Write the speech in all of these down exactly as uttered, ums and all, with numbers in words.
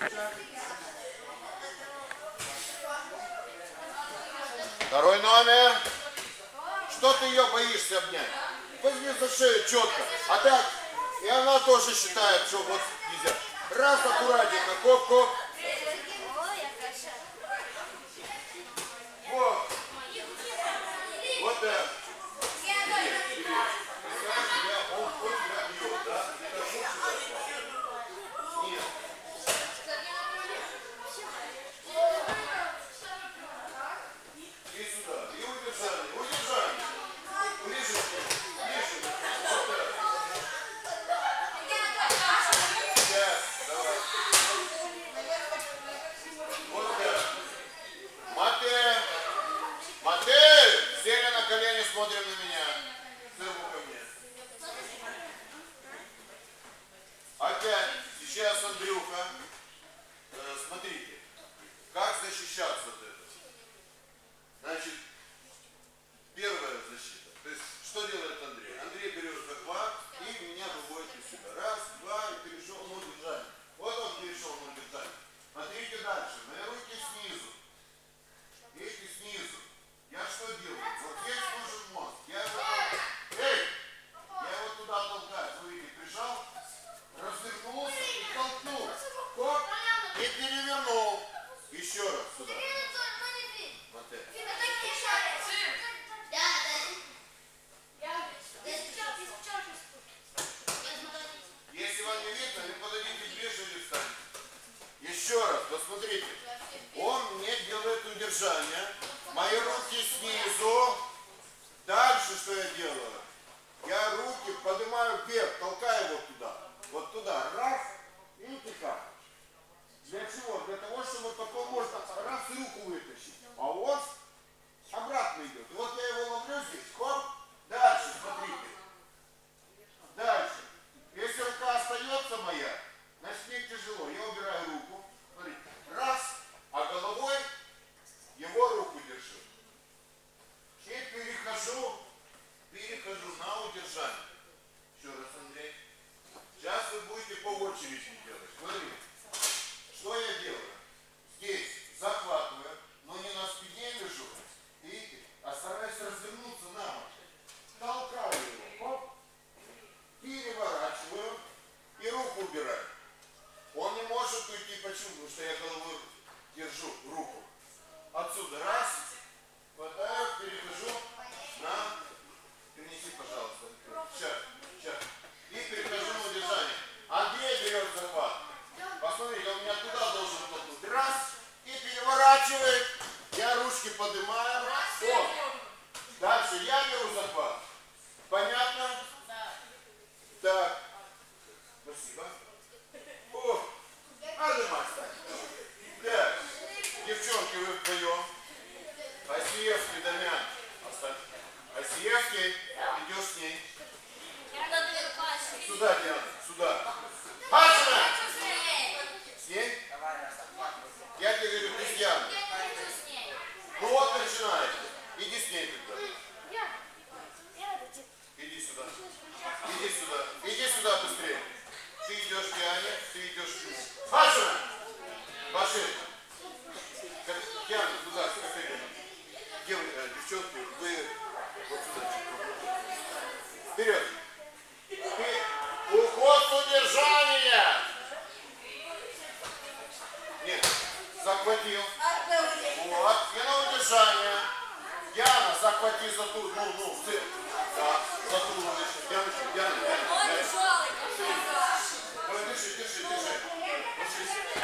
Второй номер. Что ты ее боишься обнять? Возьми за шею четко. А так, и она тоже считает, что вот нельзя. Раз, аккуратненько, коп-коп. Вот. Вот так. Смотрим на меня. Ссылку ко мне. Опять, сейчас Андрюха. Э, смотрите, как защищаться от этого. Значит, первая защита. То есть, что делает Андрей? Андрей берет захват и меня выводит из себя. Раз, два, и перешел на удержание. Вот он перешел на удержание. Смотрите дальше. Мои руки снизу. Эти снизу. Я что делаю? Вот здесь нужен мозг. Я его, эй, я его туда толкаю. Смотрите, прижал, развернулся и толкнул. Хоп, и перевернул. Еще раз сюда. Вот это. Если вам не видно, вы подойдите ближе или встаньте. Еще раз, посмотрите. Он мне делает удержание. Мои руки снизу. Дальше что я делаю? Я руки поднимаю вверх, толкаю его туда. Вот туда. Раз. Видите как? Для чего? Для того, чтобы потом можно раз и руку вытащить. А он обратно идет. И вот я его ловлю здесь. Хоп. Дальше, смотрите. Дальше. Если рука остается моя, значит мне тяжело. Я убираю руку. Смотрите. Раз. А головой его руку держу. И перехожу, перехожу на удержание. Еще раз, Андрей. Сейчас вы будете по очереди делать. Смотрите. Что я делаю? Здесь захватываю, но не на спине лежу. Видите? А стараюсь развернуться на бок. Толкаю его. Хоп. Переворачиваю. И руку убираю. Он не может уйти. Почему? Потому что я головой держу руку. Отсюда раз, хватаю, перехожу на, перенеси, пожалуйста, сейчас, сейчас, и перехожу на удержание. Андрей берет захват. Посмотрите, он меня туда должен толкнуть. Раз, и переворачивает. Я ручки поднимаю. О. Дальше я беру захват. Понятно? Так. Спасибо. О, отжимайся. Так. Девчонки, вы вдвоем. Асиевский, Дамян. Оставь. Асиевский, идешь с ней. Сюда, Диана, сюда. Пашина! С ней? Я тебе говорю, ты с Дианой. Ну вот начинаете. Иди с ней тогда. Иди сюда. Иди сюда. Иди сюда быстрее. Ты идешь к Диане, ты идешь к ней. Пашина! Пошли. Диана, туда, скажи. Девчонки, вы вот сюда. Вперед. Уход с удержания. Нет, захватил. Вот, и на удержание. Диана, захвати за ту, ну, ну, ты. Да, за ту, Диана, Диана, Диана. Давай, держи, держи, держи. Держись.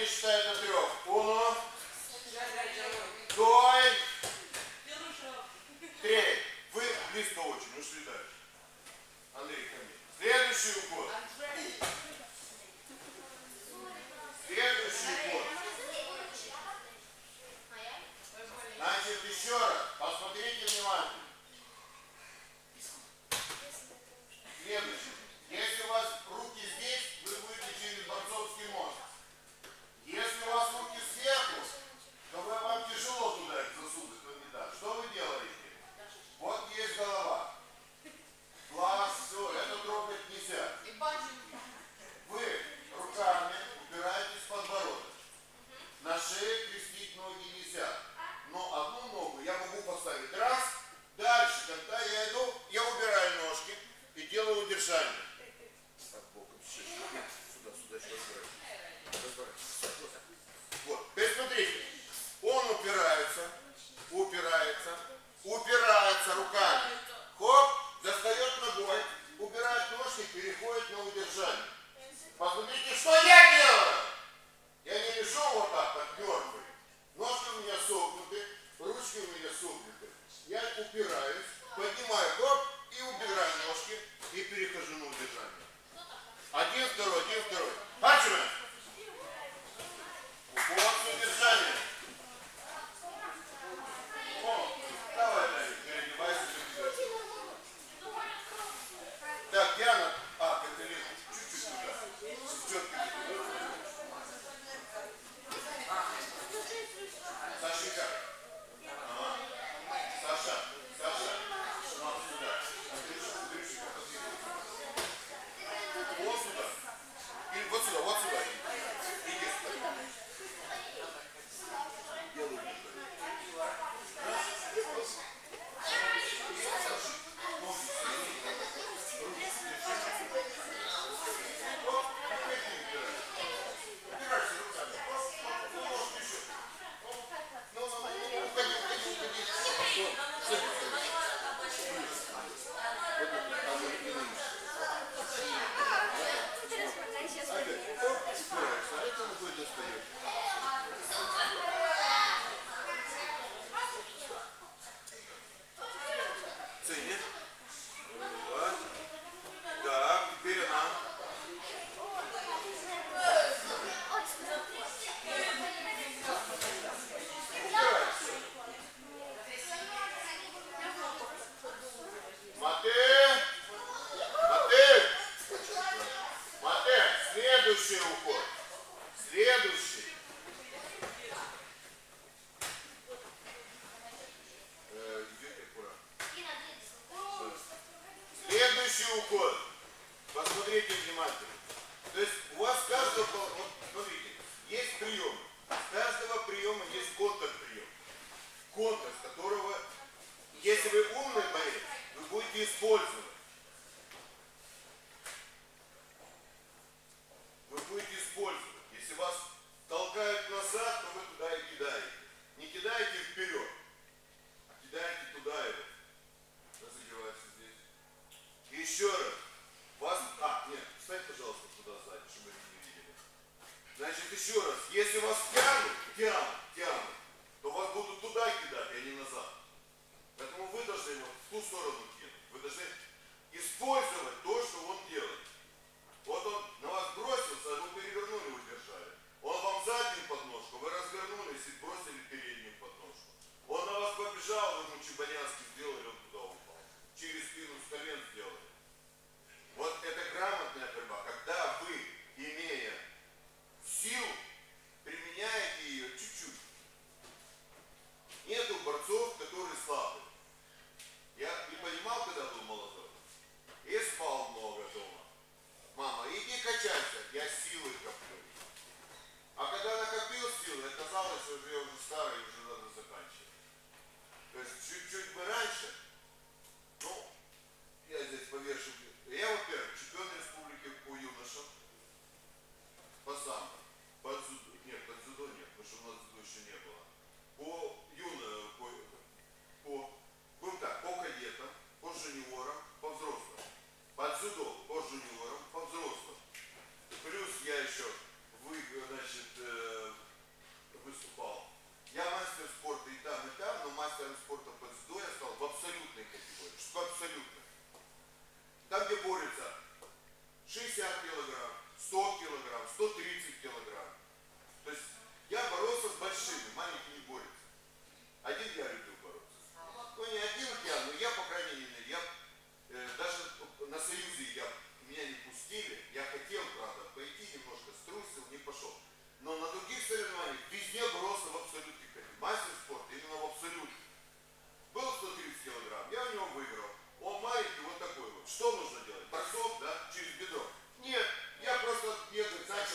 считаю до трех. Uno, dos, три. Вы близко очень, ушли дальше. Андрей, ко мне. Следующий уход. Следующий уход. Значит, еще раз. Посмотрите внимательно. Следующий. Если у вас руки здесь, вы будете через борцовский мост. Если у вас руки сверху, то вы, вам тяжело туда их засунуть, то не так. Что вы делаете? Вот есть голова. Глаз, все, это трогать нельзя. Вы руками упираетесь в подбородок. На шее крестить ноги нельзя. Но одну ногу я могу поставить раз. Дальше, когда я иду, я убираю ножки и делаю удержание. Так, боком, сюда, сюда, еще разбирайтесь. Вот, теперь смотрите. Он упирается, упирается, упирается руками. Хоп, достает ногой, убирает ножки, переходит на удержание. Посмотрите, что я делаю. Я не лежу вот так, как мертвый. Ножки у меня согнуты, ручки у меня согнуты. Я упираюсь, поднимаю хоп и убираю ножки и перехожу на удержание. Один, второй, один, второй. Пачуем. Уход с удержанием. О, давай, Давид, переодевайся. Так, Диана. А, это Лена. Чуть-чуть туда. Четко туда. Сашенька. Ага. Саша. Саша. Нам сюда. Андрюша, Андрюшенька, подвигай. Вот сюда. Или вот сюда, вот сюда. Иди. Делай. Следующий уход. Следующий. Э, идете аккуратно. Следующий уход. Посмотрите внимательно. То есть у вас каждого, вот смотрите, есть прием. С каждого приема есть контрприем. Контр, с которого, если вы умный боец, вы будете использовать. Вы будете использовать. Если вас толкают назад, то вы туда и кидаете. Не кидаете вперед, а кидаете туда его. Разогревается здесь. И еще раз. Вас... А, нет, встань, пожалуйста, туда сзади, чтобы они не видели. Значит, еще раз. Если вас тянут, тянут, тянут, то вас будут туда кидать, а не назад. Поэтому вы должны его в ту сторону кинуть. Вы должны использовать то, что он делает. Вот он на вас бросился, а вы перевернули, удержали. Он вам заднюю подножку, вы развернулись и бросили переднюю подножку. Он на вас побежал, вы ему чебанянский сделали, он туда упал. Через спину с колен сделали. Вот это грамотная борьба, когда вы, имея силу, применяете ее чуть-чуть. Нету борцов, которые слабые. Я не понимал, когда был молодой. И спал много дома.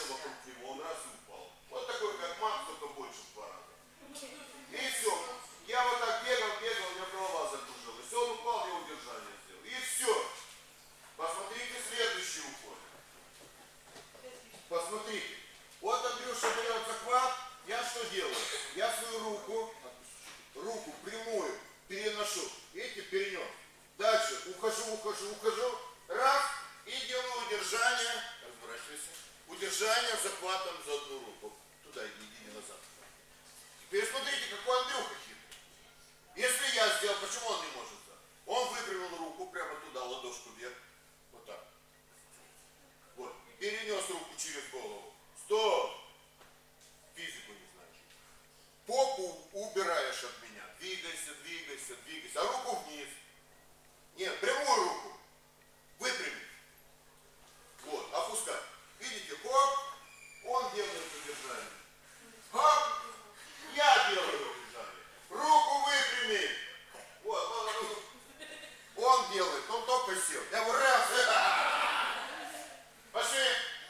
обернулся вокруг него, он раз и упал. Вот такой, как маг, только больше в два раза. И все. Я вот так бегал, бегал, у меня голова закружилась. Он упал, я удержание сделал. И все. Посмотрите следующий уход. Посмотрите. Вот Андрюша берет захват. Я что делаю? Я свою руку, руку прямую переношу. Видите, перенес. Дальше ухожу, ухожу, ухожу. Раз. И делаю удержание. Разворачивайся. Удержание захватом за одну руку. Туда иди, иди назад. Теперь смотрите, какой Андрюха хитрый. Если я сделал, почему он не может? Он выпрямил руку прямо туда, ладошку вверх. Вот так. Вот. Перенес руку через голову. Стоп. Физику не знаешь. Попу убираешь от меня. Двигайся, двигайся, двигайся. А руку вниз. Нет, прямую руку. Выпрямить. Вот, опускать. Видите, хоп. Он делает удержание. Хоп. Я делаю удержание. Руку выпрями. Вот, он делает, он только сел. Я говорю, раз, пошли.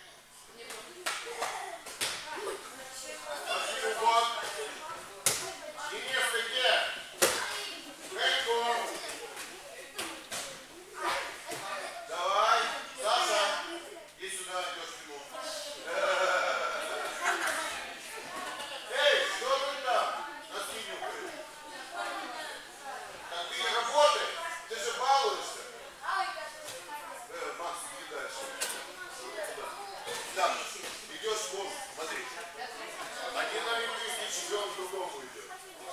Пошли, вот. Денис, ты где? Хэйко. Давай, Саша, иди сюда, идешь к нему. Эй, что ты там? На синюю крышу. Так ты не работаешь? Ты же балуешься. Э, Макс, иди дальше. Да, идешь в комнату, смотри. Один олимпийский чемпион к другому идет.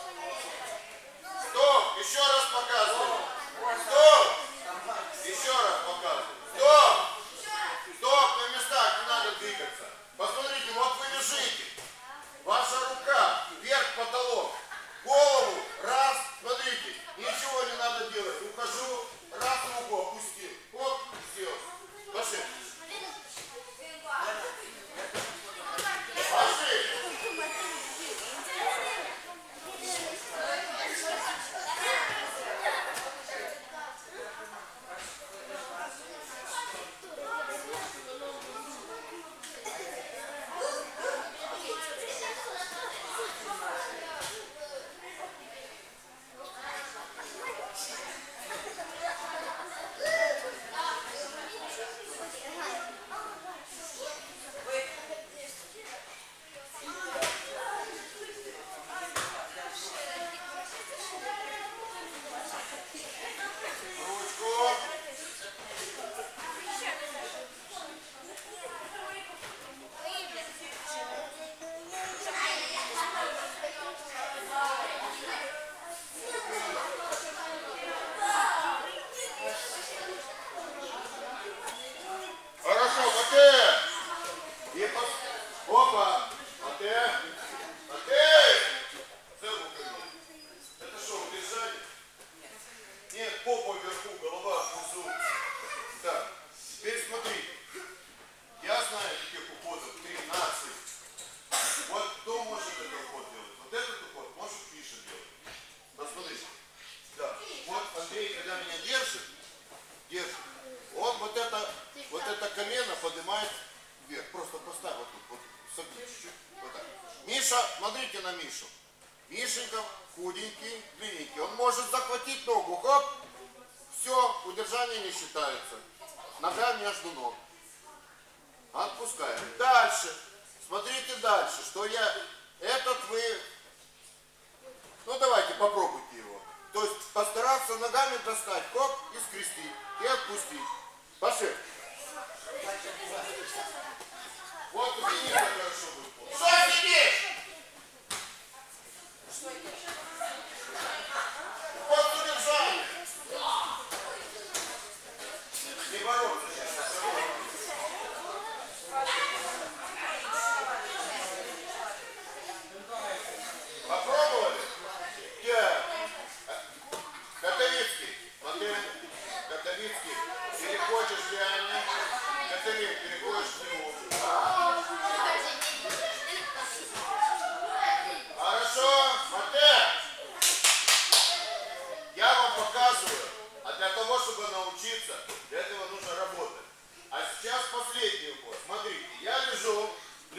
Стоп! Еще раз показывай. Стоп! Еще раз показывай. Стоп! Стоп! На местах не надо двигаться. Посмотрите, вот вы лежите. Ваша рука вверх потолок. Голову. Раз. Смотрите. Ничего не надо делать. Ухожу. Раз руку опустил. Оп. Сел. Пошли. Пошли. Смотрите на Мишу. Мишенька худенький, длинненький. Он может захватить ногу. Хоп. Все, удержание не считается. Нога между ног. Отпускаем. Дальше. Смотрите дальше, что я... Этот вы... Ну давайте, попробуйте его. То есть постараться ногами достать. Хоп, и скрестить. И отпустить. Пошли. Вот у меня хорошо будет. Что сидишь? Вот удержание. Не бороться сейчас. Попробовали? Да. Котовицкий. Смотри. Котовицкий. Переходишь реально. Котовик, переходишь к нему.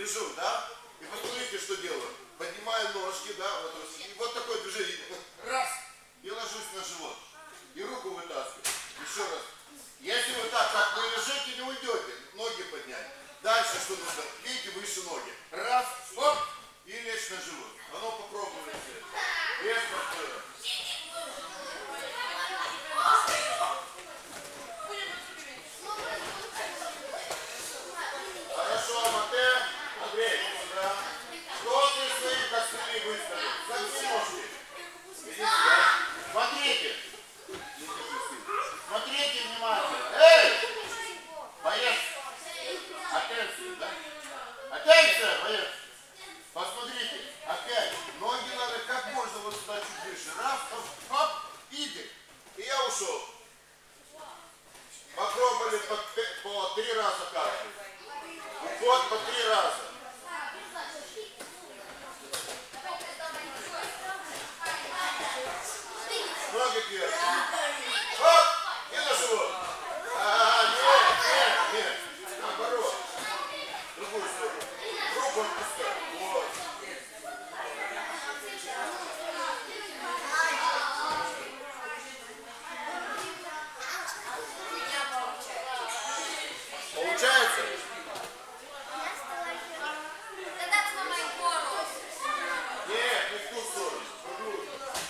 лежу, да? И посмотрите, что делаю. Поднимаю ножки, да, вот, и вот такое движение. Раз, и ложусь на живот. И руку вытаскиваю. Еще раз. Если вы так, как вы лежите, не уйдете. Ноги поднять. Дальше что нужно? Видите, выше ноги. Раз, оп, и лечь на живот. А ну попробуйте. Резко вперед. Хорошо, Мате. Андрей, сюда. Что ты свои костыли выставил? Какие ножки? Иди сюда. Смотрите. Смотрите внимательно. Эй! Боец! Атенция, да? Атенция, боец! Посмотрите, опять, ноги надо как можно вот сюда чуть выше. Раз, оп, оп, иди. И я ушел. Попробовали по, по три раза каждый. Уход по три раза. Ноги вверх. Оп! И на живот. А, нет, нет, нет. Наоборот. Другую сторону. Руку отпускай. Вот. Получается? Нет, не в ту сторону. В другую.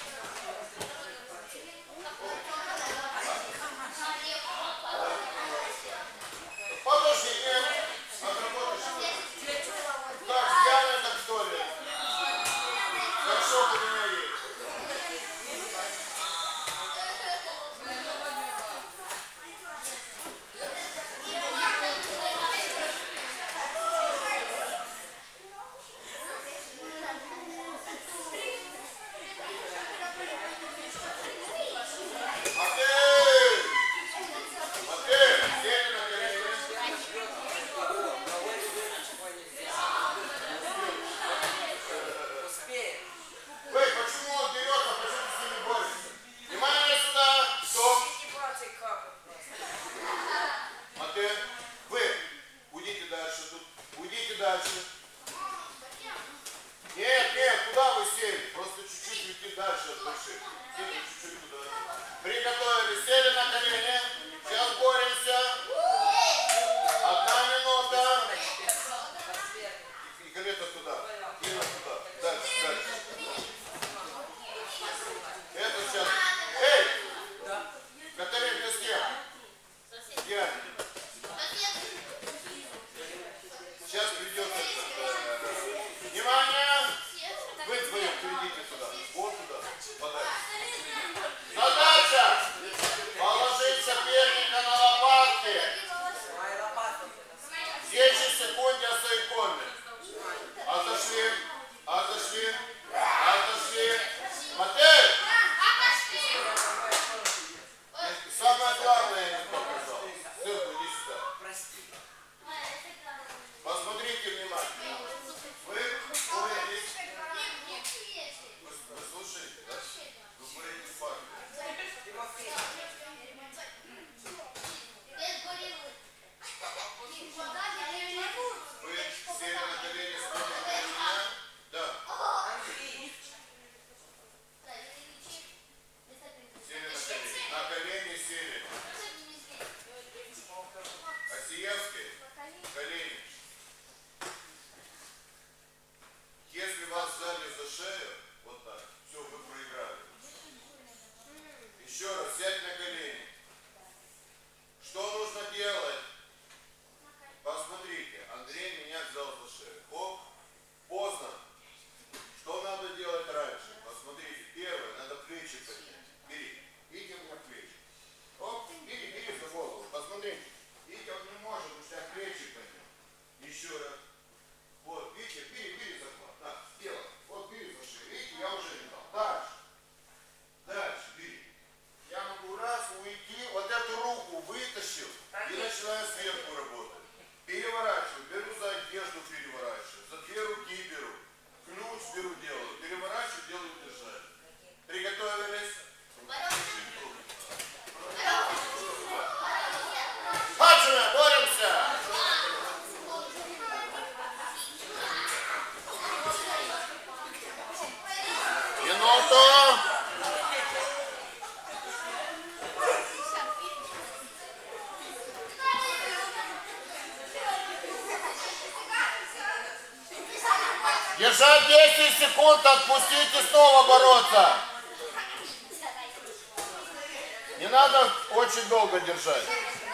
Подожди, нет. Отработаешь. Так, сделай так, что ли? Хорошо, ты меня есть. Нет, нет, куда вы сели? Просто чуть-чуть уйти дальше от больших. Сели чуть-чуть туда. Приготовились, сели на колени. Сейчас боремся. Одна минута. И колено туда. И на туда. Дальше, дальше. Это сейчас. Эй! Катарин, ты с кем? Я. Сейчас придет это. Внимание! Вы вдвоем перейдите туда. Вот туда. Подальше. Задача! Положить соперника на лопатку. Минуту. Держать десять секунд, отпустить и снова бороться. Не надо очень долго держать.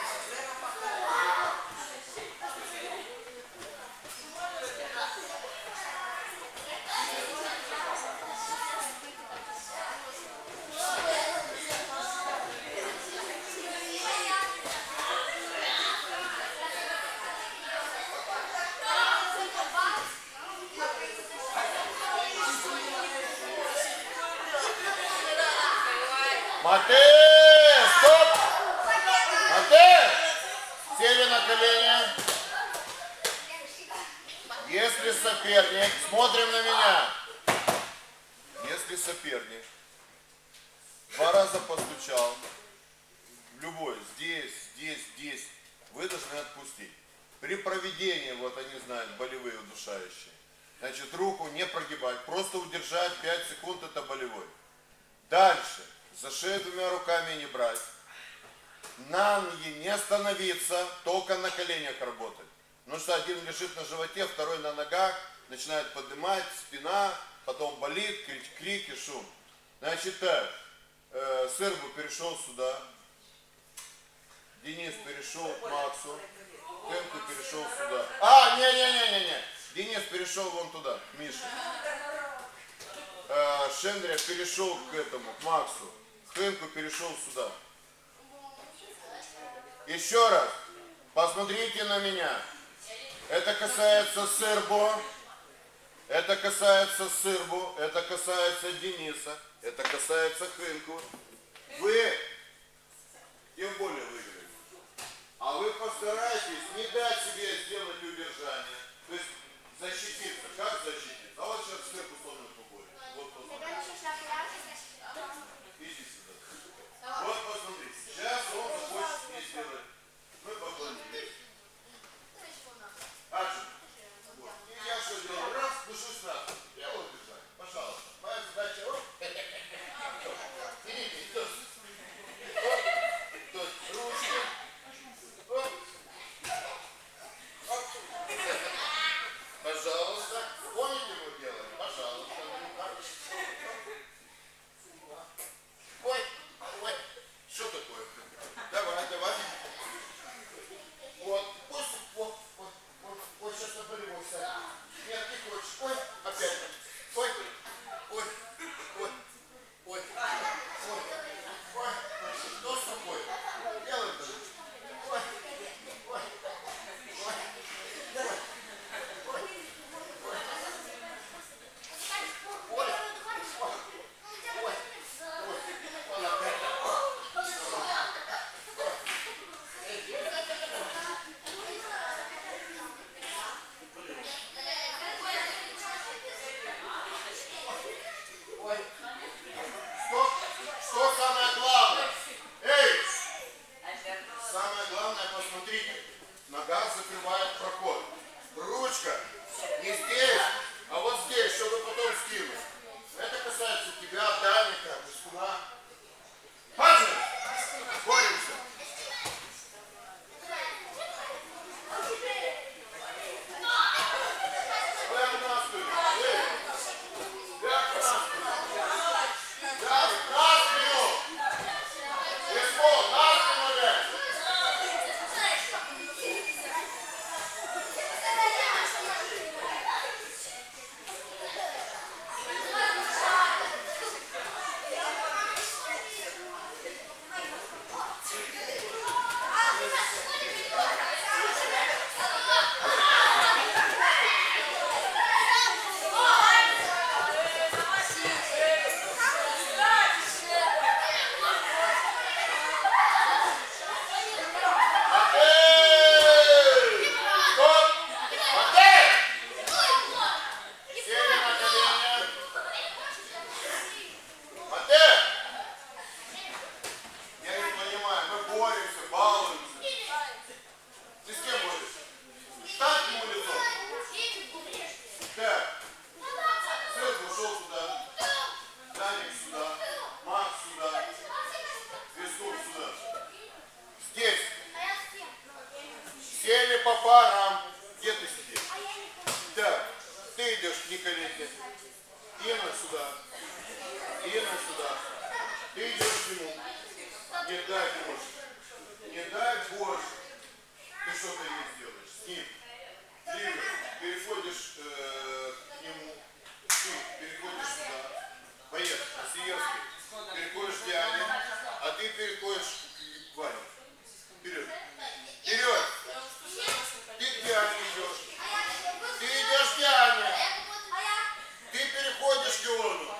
Мате! Стоп! Мате! Сели на колени. Если соперник, смотрим на меня. Если соперник два раза постучал, любой, здесь, здесь, здесь, вы должны отпустить. При проведении, вот они знают, болевые удушающие. Значит, руку не прогибать, просто удержать пять секунд, это болевой. Дальше. За шею двумя руками не брать. На ноги не становиться, только на коленях работать. Потому что один лежит на животе, второй на ногах, начинает поднимать, спина, потом болит, крик, крик и шум. Значит так, э, Сырбу перешел сюда, Денис перешел к Максу, Тенку перешел сюда. А, не-не-не-не-не, Денис перешел вон туда, к Мише. Э, Шендрия перешел к этому, к Максу. Хэнку перешел сюда. Еще раз. Посмотрите на меня. Это касается Сырбу. Это касается Сырбу. Это касается Дениса. Это касается Хэнку. Вы тем более выиграете. А вы постарайтесь не дать себе сделать удержание. То есть защититься. Как защититься? А вот сейчас Сырбу условно поборет. Вот посмотрите. Иди сюда. Вот посмотрите. Сейчас он захочет мне сделать. Мы поклонились. А что? Вот. И я что делаю? Раз, душусь раз. Я вот держать. Пожалуйста. Моя задача. Вот. Видите? Вот. Вот. Ручки. Вот. Вот. Пожалуйста. Помните, мы делаем? Пожалуйста. Ой, ой, что такое? Давай, давай. Вот, пусть, вот, вот, вот, вот сейчас на болевой сядет. Нет, не хочешь. Ой, опять. Ой, ой, ой, ой, ой, ой, что с тобой? Делай это. Ой, ой, ой, ой, ой, ой, Что, что самое главное? Эй! Самое главное, посмотрите. Нога закрывает проход. Ручка не здесь, а вот здесь, чтобы потом скинуть. Это касается тебя, Даника, спина. Патрик! Боремся! Прямо на спину. Эй! Прямо на спину. Прямо на спину. Исход, на спину, блядь. парам. Где ты сидишь? Так, ты идешь к Николете. Инна сюда. Инна сюда. Ты идешь к нему. Не дай Боже. Не дай Боже. Ты что-то ему сделаешь. С ним. Ливер, переходишь э, к нему. Ты переходишь сюда. Поехали. Сиерский. Переходишь к Диане. А ты переходишь к Ване. Вперед. Вперед. Ты к Диане идешь. Ты идешь к Диане. Ты переходишь к Иону.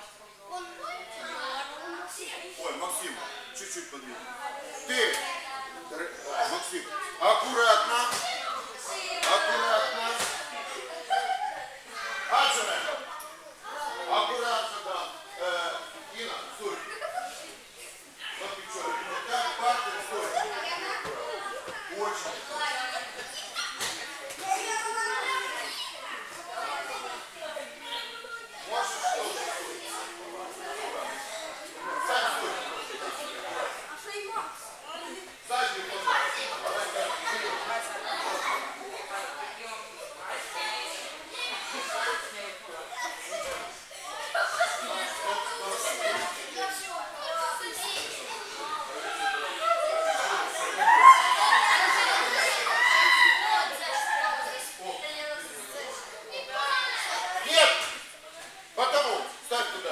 Ой, Максим, чуть-чуть подвинь. Ты, Максим, аккуратно. Аккуратно. Аджина. Аккуратно, да. Э, Инна, стой. Вот ты что, так, парты, стой. Очень. Можешь что-то? Сань, стой. Сзади, нет! Потому, ставь туда.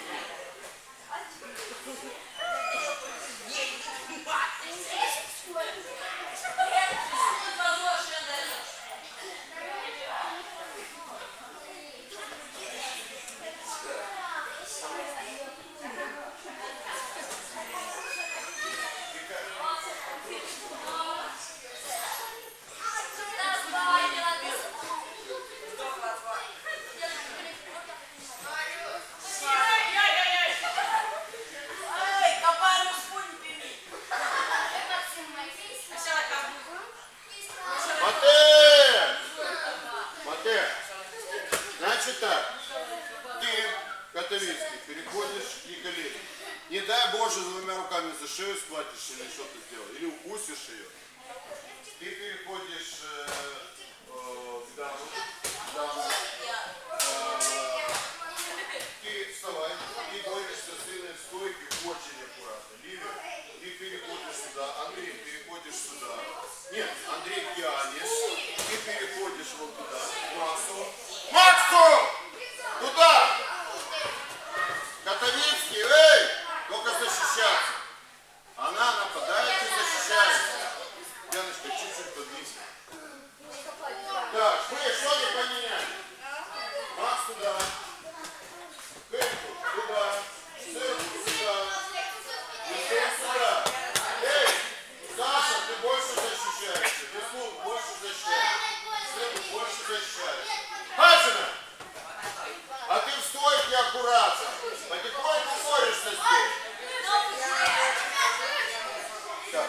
Матэ! Матэ! Значит так, ты, Котовицкий, переходишь к Николете. Не дай Боже, двумя руками за шею схватишь или что ты сделал, или укусишь ее. Ты переходишь э, э, к даму, даму. Э, ты вставай, ты борешься с Инной в стойке очень аккуратно. Ливер, ты переходишь сюда, Андрей, переходишь сюда. Нет, Андрей к Диане. Ты переходишь вот туда, к Максу. Максу! Туда! Котовицкий, эй! Только защищаться. Она нападает и защищается. Яночка, чуть-чуть подвинься. Так, вы что не поменяли? Макс туда. Кэпку туда. Цирку сюда. Еще сюда. Эй, Саша, ты больше защищаешься. Веслун больше защищаешься. Цирку больше защищаешься. Хачина! А ты в стойке аккуратно. Потихоньку борешься здесь. Так.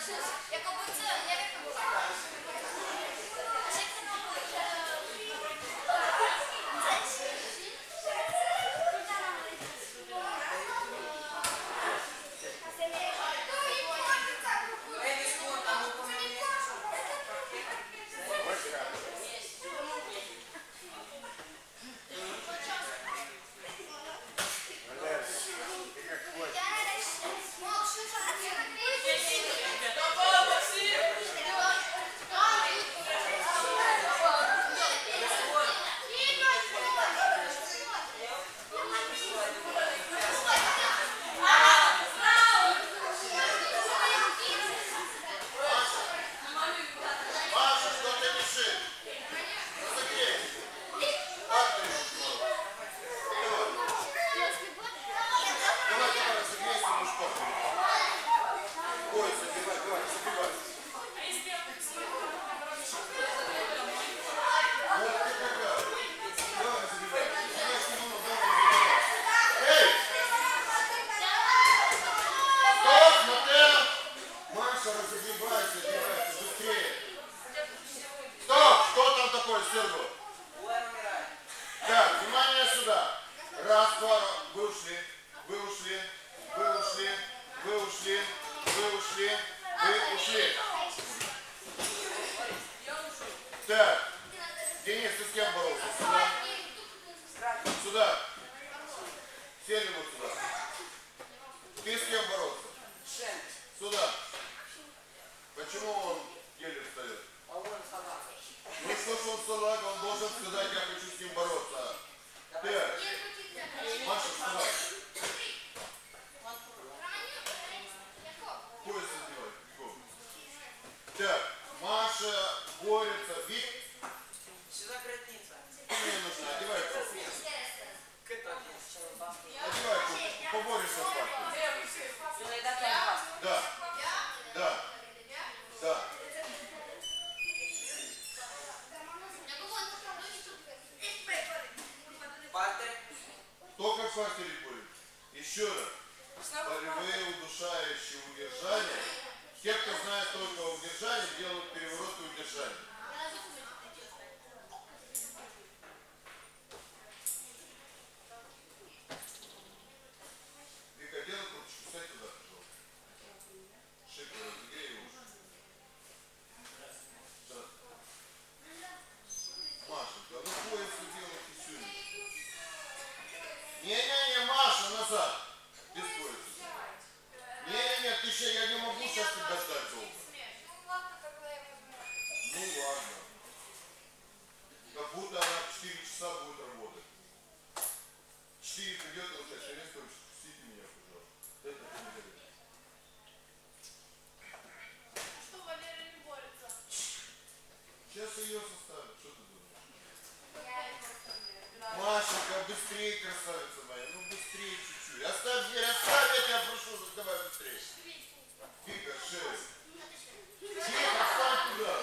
Так, внимание сюда. Раз, два, вы ушли, вы ушли, вы ушли, вы ушли, вы ушли, вы ушли. Так, Денис, ты с кем боролся? Сюда. Сюда. Сели вот сюда. Ты с кем боролся? Сюда. Почему он еле встает? Ну что ж он салага, он должен сказать, я хочу с ним бороться. Пять. Маша, вставай. Пояс сделай. Бегом. Так, Маша борется. Вид. Сюда граница. Мне нужно, одевай кофту. Одевай кофту. Поборешься с папой. Да. Да. Да. Только в партере будет. Еще раз. Болевые удушающие удержания. Те, кто знает только удержание, делают переворот и удержание. Вика, делай круточку. Сядь туда, пожалуйста. Шип, разогрей его. Машенька, ну пояс делайте сюда. Не-не-не, Маша, назад. Без пояса. Не-не-не, ты еще, я не могу сейчас тебя ждать долго. Ну ладно. Как будто она четыре часа будет работать. четыре придет, и вот сейчас резко пустите меня, пожалуйста. Это не говорит. Что Валера не борется? Сейчас ее составят. Что ты думаешь? Машенька, быстрее, красавица моя. Ну быстрее чуть-чуть. Оставь дверь, оставь, я тебя прошу, давай быстрее. Вика, шесть. Тихо, встань туда.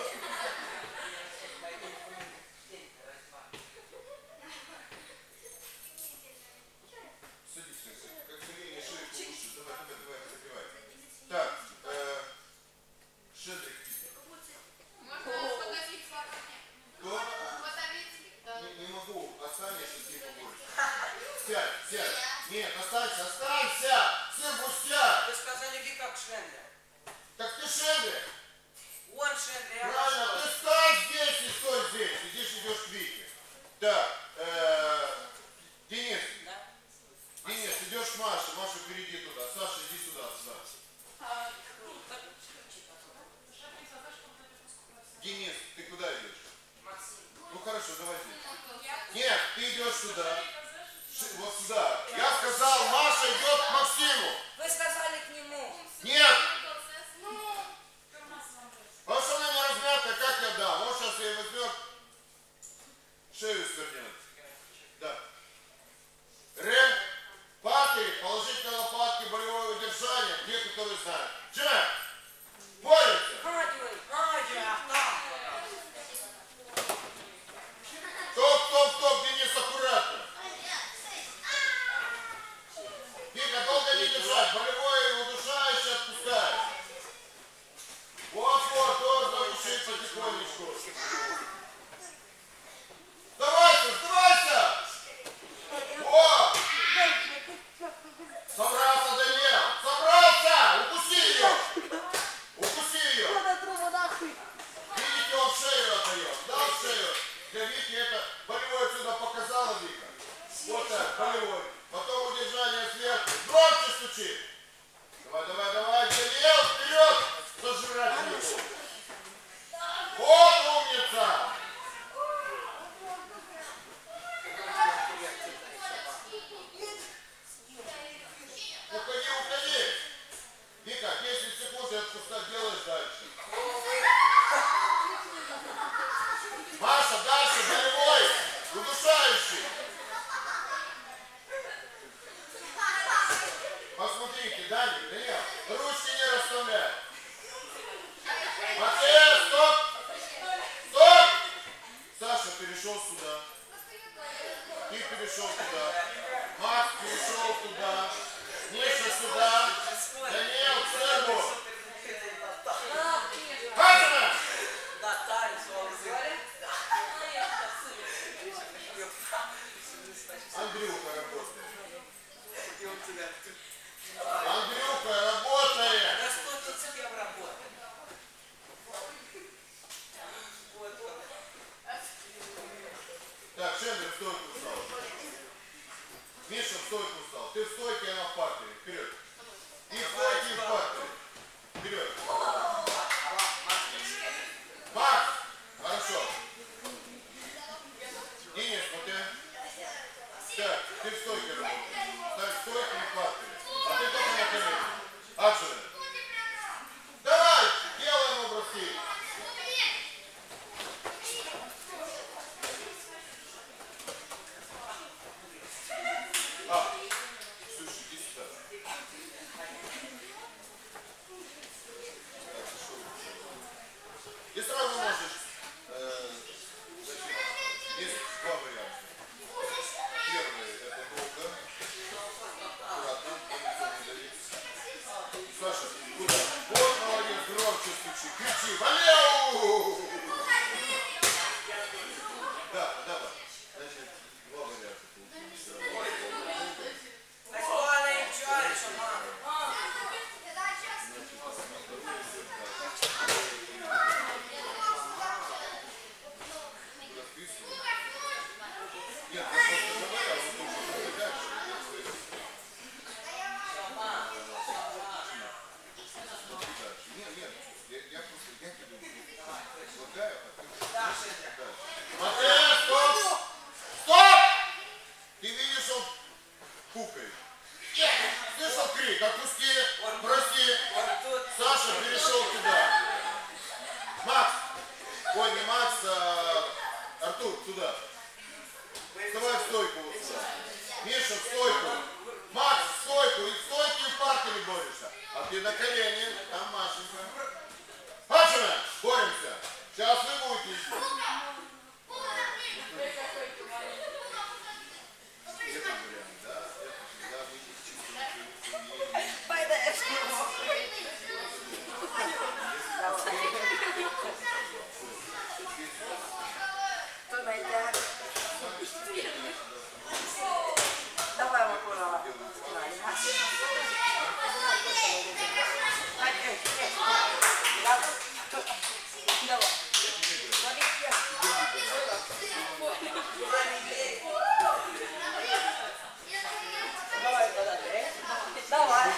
Садись, как колени, шею повыше. Давай, давай, давай, закрывай. Так, э, Шедрик. Можно погасить слова? Кто? Не, не могу, останешься, ты побольше. Сядь, сядь. Нет, останься, останься. Все, пусть сядь. Вы сказали, Вика, как Шендер. Так ты Шедрик. Он Шендер, я Правильно, ты стой здесь и стой здесь. Идешь, идешь к Вике. Так, э, Денис. Да? Денис, идешь к Маше. Маша, перейди туда. Саша, иди сюда, сюда. Денис, ты куда идешь? Максим. Ну хорошо, давай здесь. Нет, ты идешь сюда. Ш- Вот сюда. Я сказал, Маша идет к Максиму. Вы сказали к нему. Нет, потому что она не размята перешел туда. Макс перешел туда. Миша сюда. Даниил к центру. Хазина! Андрюха работает. Андрюха работает. Да что тут с кем работает? Вот, вот. Так, Шендер в стойку встал. Миша в стойку встал. Ты в стойке, она в партере. Вперед. И в стойке, и в партере. Вперед. Макс! Хорошо. Денис, вот я. Так, ты в стойке работаешь. Ставь стойку и в партере. А ты только на колени. Аджи. Давай! Делаем образки. А, слушай, иди сюда. И сразу можешь, э, есть два варианта. Первый это долго, аккуратно, никто не давит. Саша, куда? Вот молодец, громче стучи, кричи, валеу! Да, давай. Значит, два варианта получилось. Спокойно и чаришь, мама. Нет, я просто говорю, а вот уже дальше. Нет, нет, я, я просто, я тебе предлагаю, а ты дальше. Матвей, стоп! Стоп! Ты видишь, он пукает. Слышал крик, отпусти, прости. Саша перешел туда. Макс, ой, не Макс, а Артур, туда. Вставай в стойку вот сюда. Миша, в стойку. Макс, в стойку. И в стойке, и в партере борешься. А ты на колени. Там Машенька. Хачина, боремся. Сейчас вы будете. Это вариант, да? Это всегда будет Давай его курала. Давай, давай. Давай.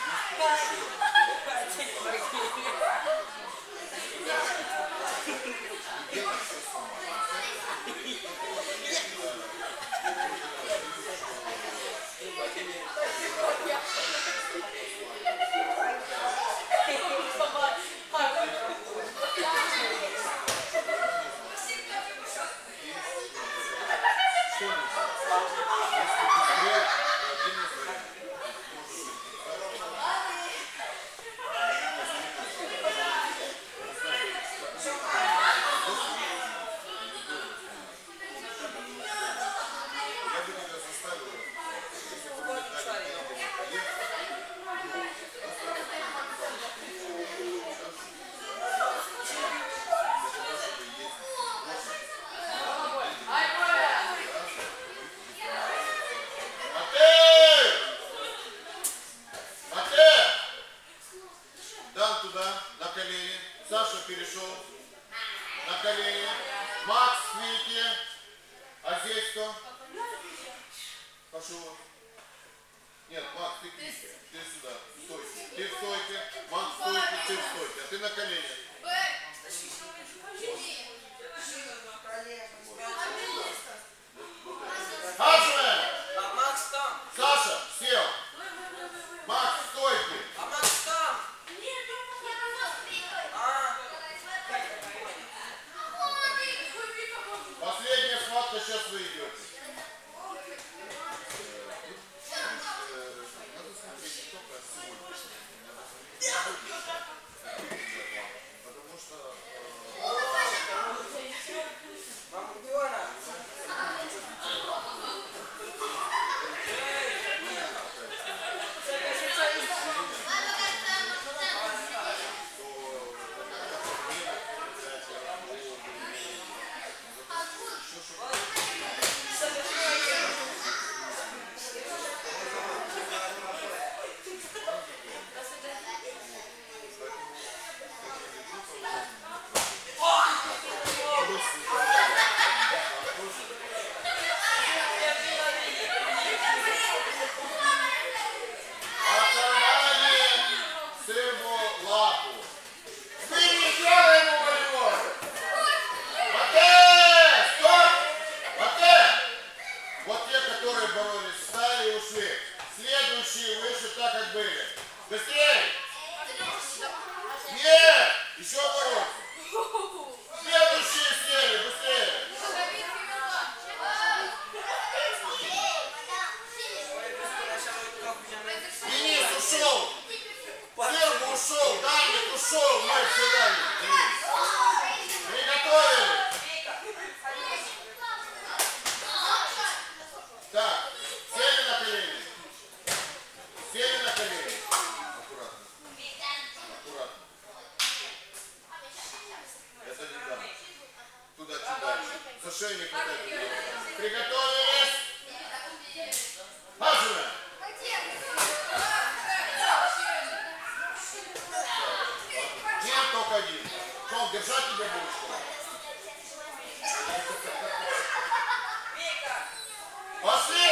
перешел на колени. Макс, видите? А здесь кто? Пошел. Нет, Макс, ты книжка. Ты сюда. Стойте. Ты в стойке. Макс в стойке, ты в стойке. А ты на колени. Хаджи! А Макс там. Саша, сел. Макс, в стойке. А Макс там. А, Последняя схватка, сейчас вы идете. Надо смотреть, кто красивый. шею не хватает. Приготовились. Пауза. Нет, только один. Что, он держать тебя будет, что ли? Пошли!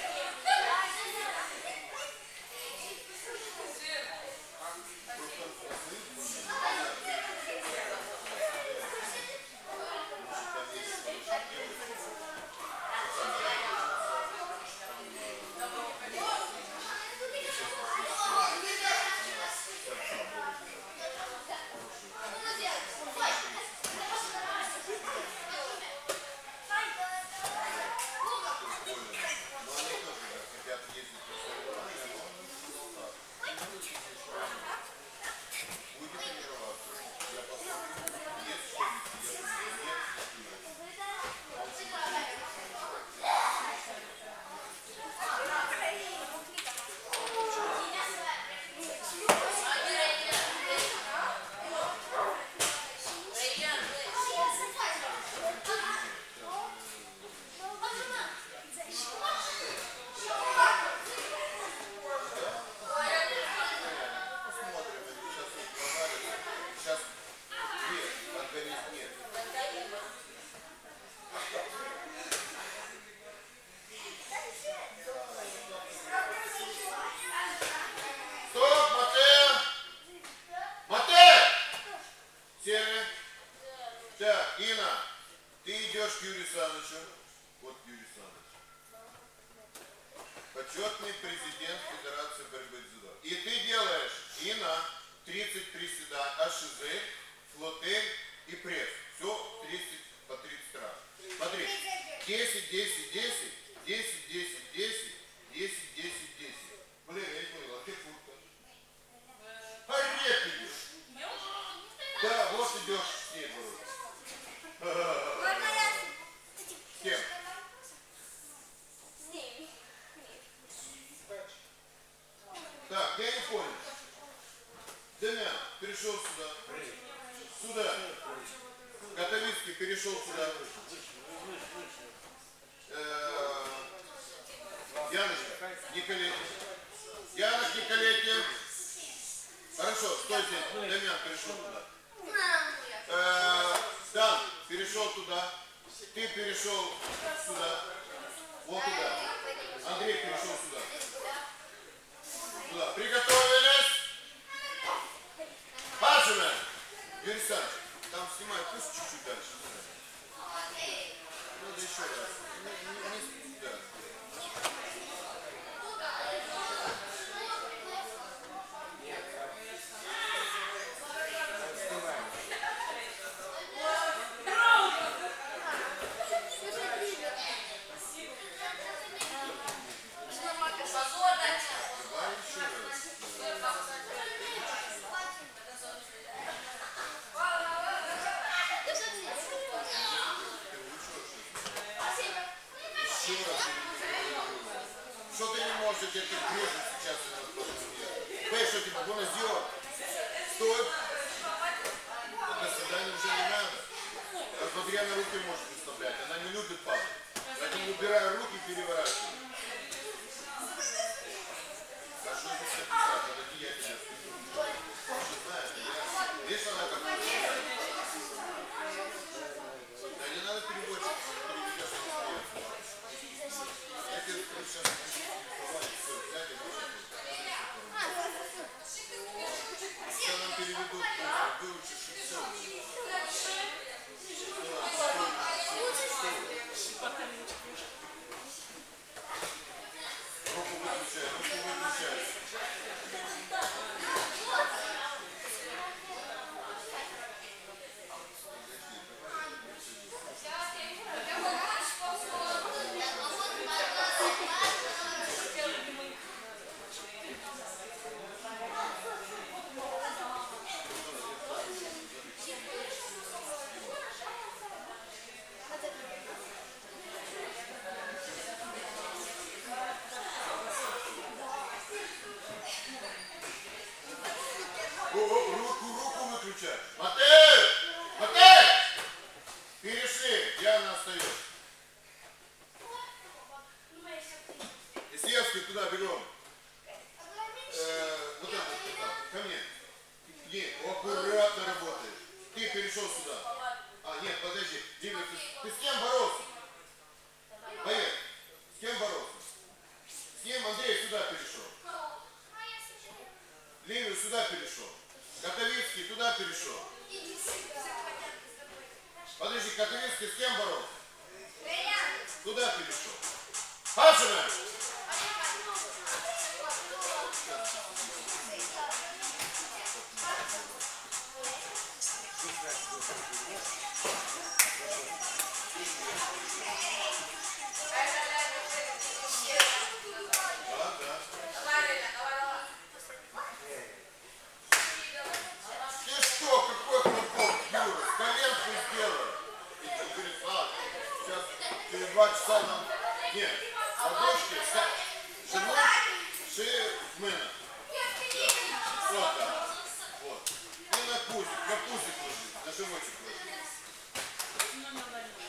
К Юрию Санычу. Вот Юрий Саныч. Почетный президент Федерации борьбы с дзюдо. И ты делаешь, Инна, тридцать приседаний, ашизы, флотель и пресс. Все тридцать по тридцать раз. Смотри. десять, десять, десять, десять, десять, десять, десять, десять, десять. Блин, я не понял, а ты куртка? Пореп идешь. Да, вот идешь с ней бороться. С кем? Так, я не понял. Демян перешел сюда. Сюда. Готовицкий перешел сюда. Яночка, Николетти. Янок, Николетти. Хорошо, стой здесь. Демян перешел туда. Дан перешел туда. Ты перешел сюда. Вот туда. Андрей перешел сюда. Туда. Приготовились. Паджина. Юрий Саныч, там снимай, пусть чуть-чуть дальше. Надо еще раз. Не, не, не, да. Что ты не можешь, я тебе грежу сейчас. Понимаешь, что тебе было сделать? Стой. До свидания уже не надо. Смотри, она руки может выставлять. Она не любит падать. Поэтому убирай руки и переворачивай. А что здесь написать? Подожди, я тебя скажу. Ты же знаешь, я... Видишь, она как... Да не надо переводчик. Переведешь на я тебе сейчас... Все нам переведут, выучишь и все. Руку выключай, руку выключай. Руку, руку выключай. Матей! Матей! Перешли, Диана остается. ты перешел сюда. А, нет, подожди. Дима, ты, ты с кем боролся? Боец, с кем боролся? С кем Андрей сюда перешел? Ливию сюда перешел. Котовицкий туда перешел. Подожди, Котовицкий с кем боролся? Туда перешел. Пашина! Да, да. Ты что, какой хлопок, Юра? С коленку сделай. И ты говоришь, а, сейчас через два часа нам... Нет, ладошки, женой, шею мына. Вот так. Вот. И на пузик, на пузик ложись, на животик ложись.